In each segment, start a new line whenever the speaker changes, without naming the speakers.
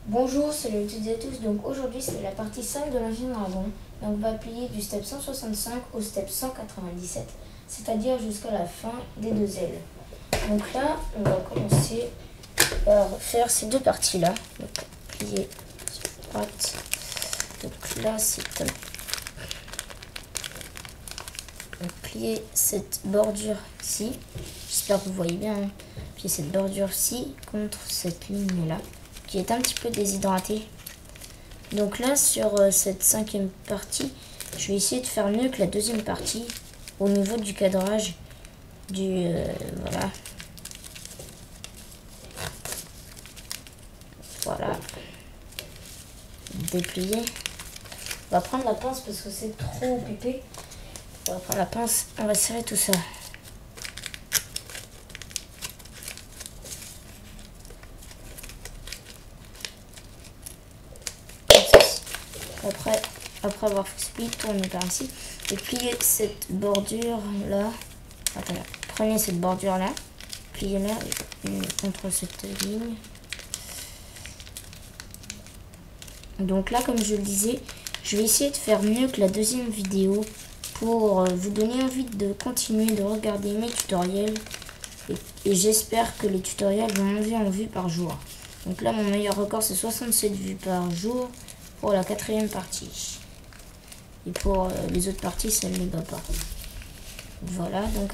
Bonjour, salut à toutes et à tous. Donc aujourd'hui c'est la partie 5 de l'Ancien Dragon. Donc on va plier du step 165 au step 197, c'est-à-dire jusqu'à la fin des deux ailes. Donc là, on va commencer par faire ces deux parties-là. Donc plier sur droite. Donc là c'est plier cette bordure ci. J'espère que vous voyez bien. Hein. Plier cette bordure ci contre cette ligne-là, qui est un petit peu déshydratée. Donc là, sur cette cinquième partie, je vais essayer de faire mieux que la deuxième partie au niveau du cadrage du... voilà. Voilà. Déplier. On va prendre la pince parce que c'est trop épais. On va prendre la pince, on va serrer tout ça. Après avoir fait split, tournez par ici et pliez cette bordure là. Attendez, prenez cette bordure là, pliez-la contre cette ligne. Donc là, comme je le disais, je vais essayer de faire mieux que la deuxième vidéo pour vous donner envie de continuer de regarder mes tutoriels et j'espère que les tutoriels vont monter en vues par jour. Donc là, mon meilleur record c'est 67 vues par jour pour la quatrième partie. Et pour les autres parties, ça ne les bat pas. Voilà, donc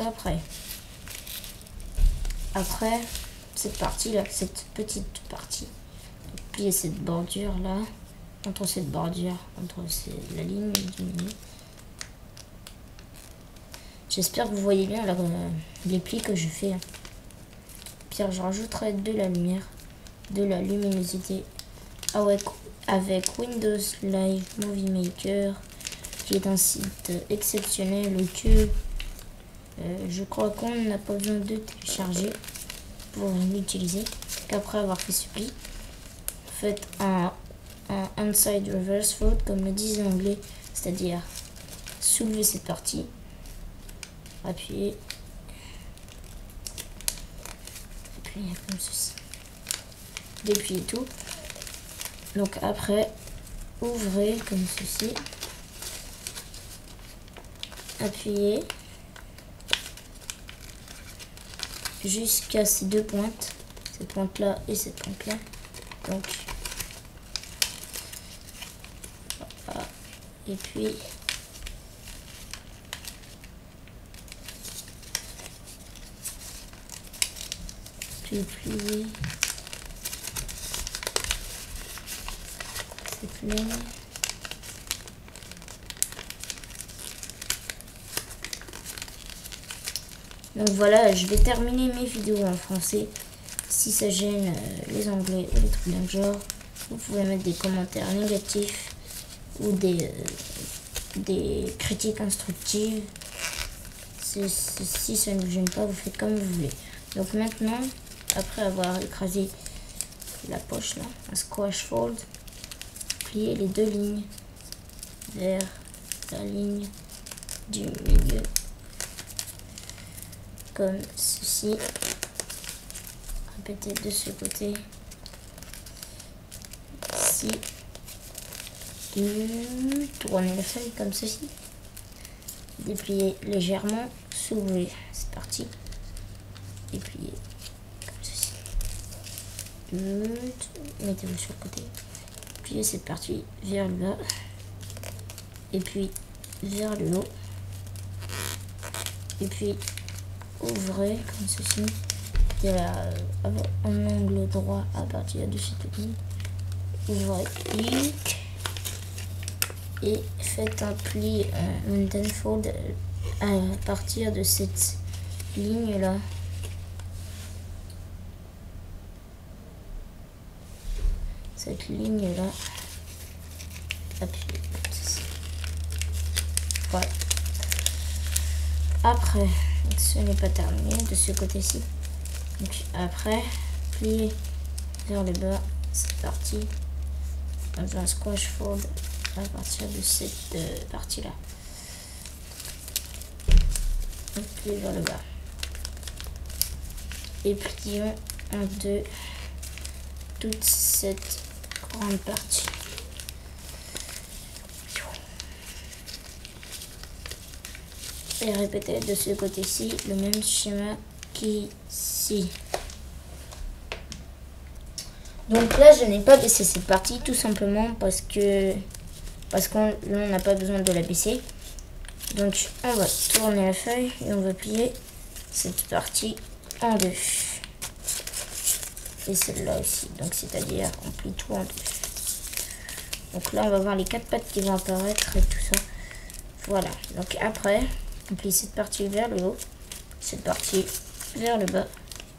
après cette partie-là, cette petite partie, plier cette bordure-là, entre cette bordure, la ligne du milieu. J'espère que vous voyez bien les plis que je fais. Puis je rajouterai de la lumière, de la luminosité avec Windows Live Movie Maker, qui est un site exceptionnel que je crois qu'on n'a pas besoin de télécharger pour l'utiliser. Qu'après avoir fait ce pli, faites un inside reverse fold comme le disent les anglais, c'est-à-dire soulever cette partie, appuyer, comme ceci, déplier tout. Donc après, ouvrez comme ceci, appuyez jusqu'à ces deux pointes, cette pointe là et cette pointe là. Donc voilà. Et puis plier cette ligne. Donc voilà, je vais terminer mes vidéos en français. Si ça gêne les anglais ou les trucs d'un genre, vous pouvez mettre des commentaires négatifs ou des critiques instructives. Si ça ne vous gêne pas, vous faites comme vous voulez. Donc maintenant, après avoir écrasé la poche là, un squash fold, pliez les deux lignes vers la ligne du milieu. Comme ceci. Répétez de ce côté. Ici. Tournez la feuille comme ceci. Dépliez légèrement. Soulevez cette partie. Dépliez comme ceci. Mettez-vous sur le côté. Pliez cette partie vers le bas. Et puis vers le haut. Et puis ouvrez comme ceci, en angle droit à partir de cette ligne. Ouvrez, clic et faites un pli mountain fold à partir de cette ligne là. Cette ligne là, appuyez. Voilà. Après, ce n'est pas terminé de ce côté-ci. Donc après, plier vers le bas cette partie dans un squash fold à partir de cette partie-là. Plier vers le bas. Et plions en deux toute cette grande partie. Et répéter de ce côté-ci le même schéma qu'ici. Donc là, je n'ai pas baissé cette partie tout simplement parce qu'on n'a pas besoin de la baisser. Donc on va tourner la feuille et on va plier cette partie en deux. Et celle-là aussi. Donc c'est-à-dire on plie tout en deux. Donc là on va voir les 4 pattes qui vont apparaître et tout ça. Voilà. Donc après on plie cette partie vers le haut, cette partie vers le bas.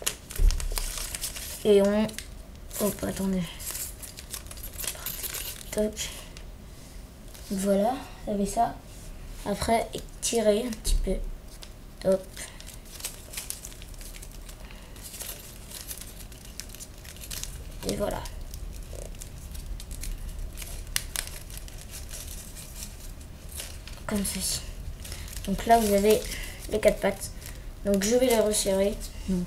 Et on... Hop, attendez. Toc. Voilà, vous avez ça. Après, tirer un petit peu. Top. Et voilà. Comme ceci. Donc là, vous avez les 4 pattes. Donc je vais les resserrer.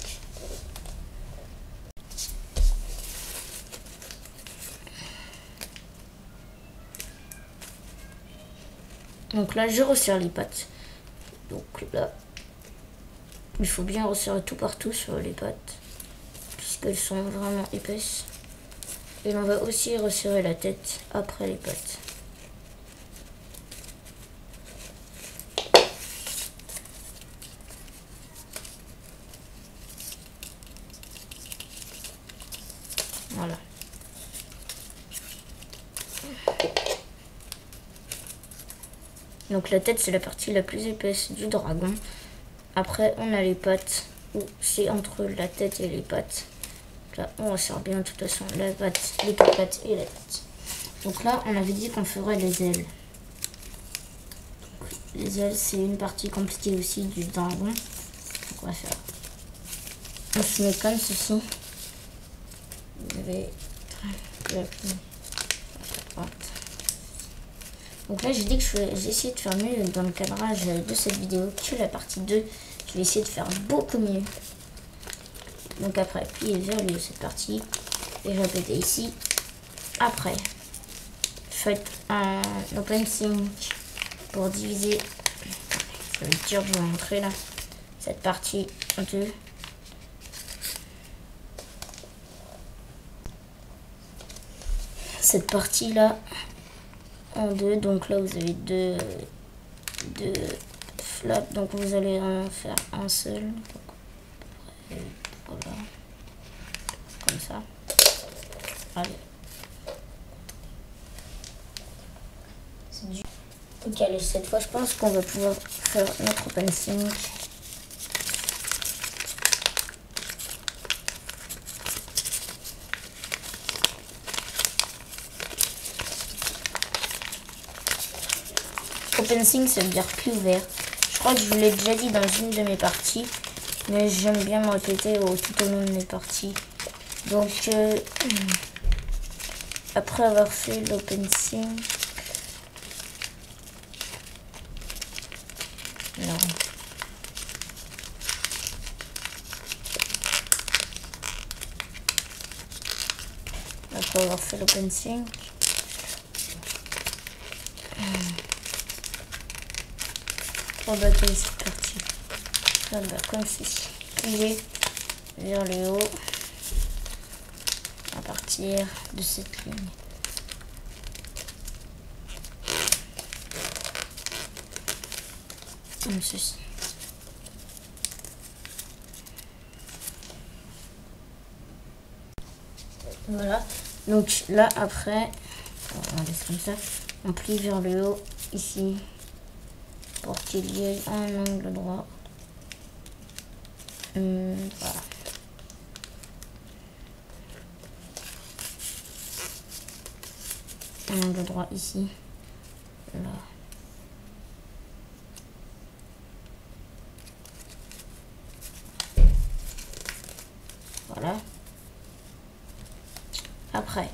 Donc là, je resserre les pattes. Donc là, il faut bien resserrer tout partout sur les pattes, puisqu'elles sont vraiment épaisses. Et on va aussi resserrer la tête après les pattes. Voilà. Donc la tête, c'est la partie la plus épaisse du dragon. Après, on a les pattes, où c'est entre la tête et les pattes. Là, on resserre bien de toute façon la patte, les 4 pattes et la tête. Donc là, on avait dit qu'on ferait les ailes. Donc, les ailes, c'est une partie compliquée aussi du dragon. Donc on va faire. On se met comme ceci. Vous avez la droite. Donc là, j'ai dit que j'ai essayé de faire mieux dans le cadrage de cette vidéo que la partie 2. Je vais essayer de faire beaucoup mieux. Donc après, plier vers le haut cette partie. Et répéter ici. Après, faites un open sync pour diviser. Ça va être dur de vous montrer là. Cette partie en deux. Cette partie là en deux. Donc là, vous avez deux flaps. Donc vous allez en faire un seul. Donc, voilà. Comme ça. Allez. Ok, allez, cette fois, je pense qu'on va pouvoir faire notre open sync. Open sync, ça veut dire pli ouvert. Je crois que je vous l'ai déjà dit dans une de mes parties, mais j'aime bien me répéter tout au long de mes parties. Donc, après avoir fait l'open sync, non. Après avoir fait l'open sync, on va baquer cette partie. Là, comme ceci. Plier vers le haut à partir de cette ligne. Comme ceci. Voilà. Donc là après, on laisse comme ça. On plie vers le haut ici pour qu'il y ait un angle droit. Voilà. Un angle droit ici. Là. Voilà. Après,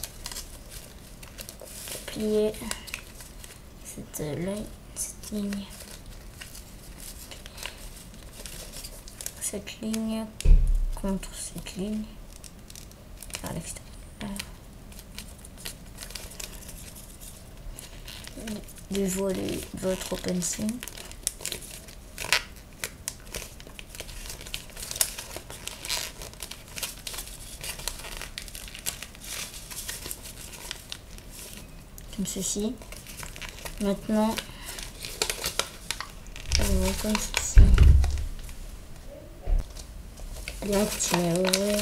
plier cette ligne. Cette ligne contre cette ligne à l'extérieur. de voler votre OpenSea. Comme ceci. Maintenant, comme ceci. Allez, on continue à ouvrir.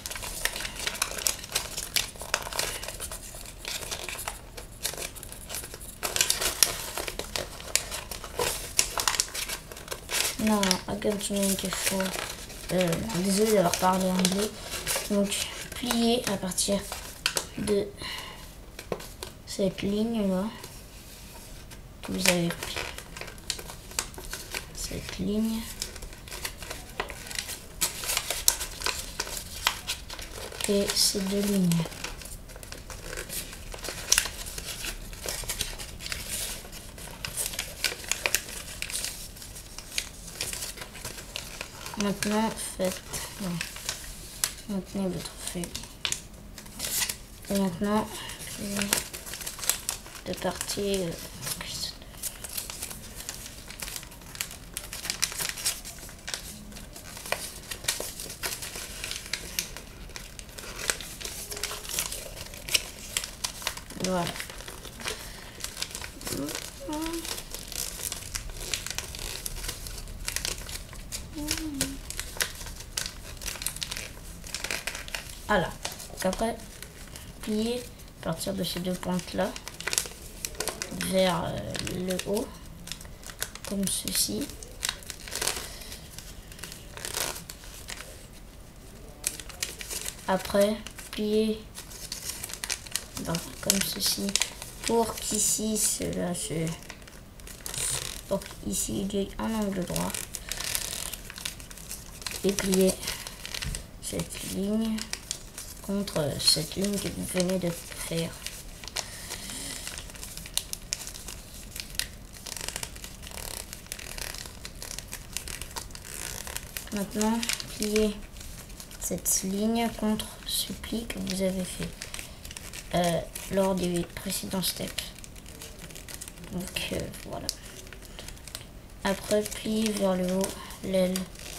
Non, à continuer qu'il faut. Désolé d'avoir parlé anglais. Donc, plier à partir de cette ligne là que vous avez pris. Cette ligne. Et ces deux lignes. Maintenant, maintenez votre feuille. Et maintenant, de partir. Voilà. Voilà. Donc après, plier à partir de ces deux pointes là vers le haut, comme ceci. Après, plier comme ceci pour qu'ici cela se pour qu'ici il y ait un angle droit, et plier cette ligne contre cette ligne que vous venez de faire. Maintenant, plier cette ligne contre ce pli que vous avez fait lors des précédents steps. Donc voilà. Après, plier vers le haut l'aile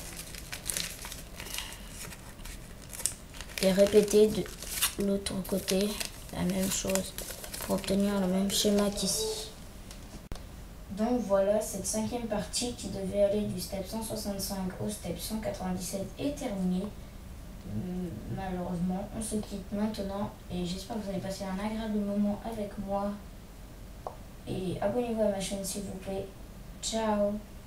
et répéter de l'autre côté la même chose pour obtenir le même schéma qu'ici. Donc voilà, cette cinquième partie qui devait aller du step 165 au step 197 est terminée. Malheureusement, on se quitte maintenant et j'espère que vous avez passé un agréable moment avec moi. Et abonnez-vous à ma chaîne s'il vous plaît. Ciao!